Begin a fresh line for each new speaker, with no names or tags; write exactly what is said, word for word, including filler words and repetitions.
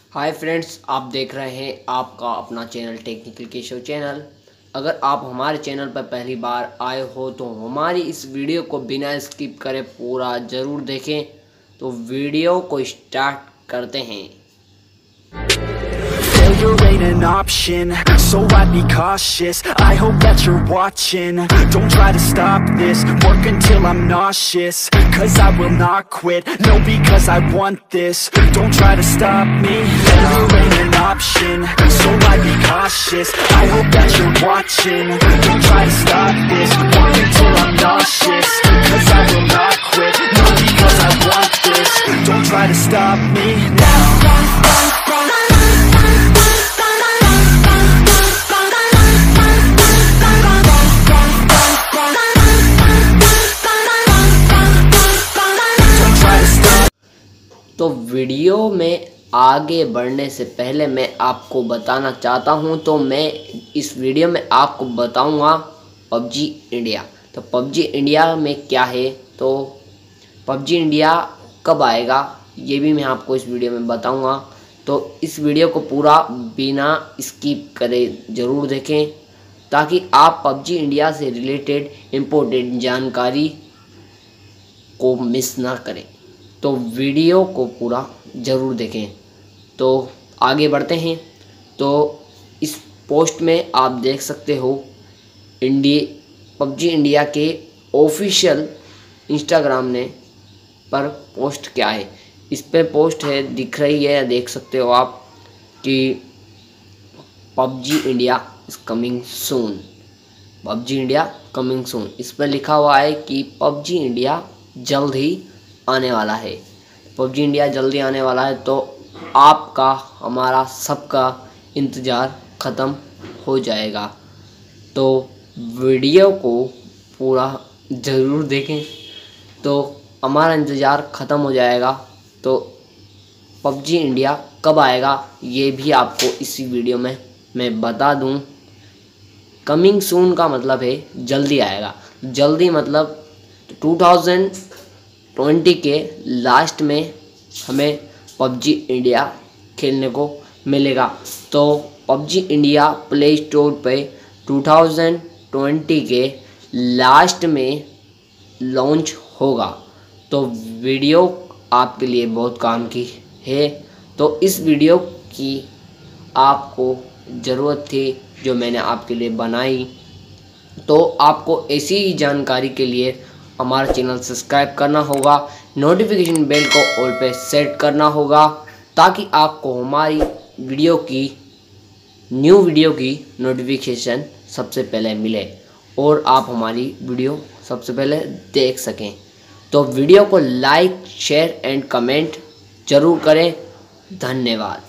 Hi friends, आप देख रहे हैं आपका अपना चैनल टेक्निकल केशव चैनल। अगर आप हमारे चैनल पर पहली बार आए हो तो हमारी इस वीडियो को बिना स्किप करे पूरा ज़रूर देखें। तो वीडियो को स्टार्ट करते हैं।
Failure ain't an option, so I'd be cautious. I hope that you're watching. Don't try to stop this, work until I'm nauseous. Cause I will not quit, no, because I want this. Don't try to stop me, failure ain't an option, so I'd be cautious. I hope that you're watching. Don't try to stop this, work until I'm nauseous. Cause I will not quit, no, because I want this. Don't try to stop me now.
तो video में आगे बढ़ने से पहले मैं आपको बताना चाहता हूं, तो मैं इस वीडियो में आपको बताऊंगा पबजी इंडिया। तो पबजी इंडिया में क्या है, तो पबजी इंडिया कब आएगा ये भी मैं आपको इस वीडियो में बताऊंगा। तो इस वीडियो को पूरा बिना स्किप करे ज़रूर देखें ताकि आप पबजी इंडिया से रिलेटेड इम्पोर्टेंट जानकारी को मिस ना करें। तो वीडियो को पूरा ज़रूर देखें। तो आगे बढ़ते हैं। तो इस पोस्ट में आप देख सकते हो इंडिया पबजी इंडिया के ऑफिशियल इंस्टाग्राम ने पर पोस्ट क्या है। इस पे पोस्ट है, दिख रही है, देख सकते हो आप कि PUBG India is coming soon. PUBG India coming soon, इस पर लिखा हुआ है कि पबजी इंडिया जल्द ही आने वाला है। पबजी इंडिया जल्दी आने वाला है, तो आपका हमारा सबका इंतज़ार ख़त्म हो जाएगा। तो वीडियो को पूरा ज़रूर देखें, तो हमारा इंतज़ार ख़त्म हो जाएगा। तो पबजी इंडिया कब आएगा ये भी आपको इसी वीडियो में मैं बता दूं। कमिंग सून का मतलब है जल्दी आएगा। जल्दी मतलब टू थाउजेंड ट्वेंटी के लास्ट में हमें पबजी इंडिया खेलने को मिलेगा। तो पबजी इंडिया प्ले स्टोर पे टू थाउजेंड ट्वेंटी के लास्ट में लॉन्च होगा। तो वीडियो आपके लिए बहुत काम की है। तो इस वीडियो की आपको ज़रूरत थी जो मैंने आपके लिए बनाई। तो आपको ऐसी ही जानकारी के लिए हमारा चैनल सब्सक्राइब करना होगा, नोटिफिकेशन बेल को ऑल पे सेट करना होगा ताकि आपको हमारी वीडियो की न्यू वीडियो की नोटिफिकेशन सबसे पहले मिले और आप हमारी वीडियो सबसे पहले देख सकें। तो वीडियो को लाइक, शेयर एंड कमेंट ज़रूर करें। धन्यवाद।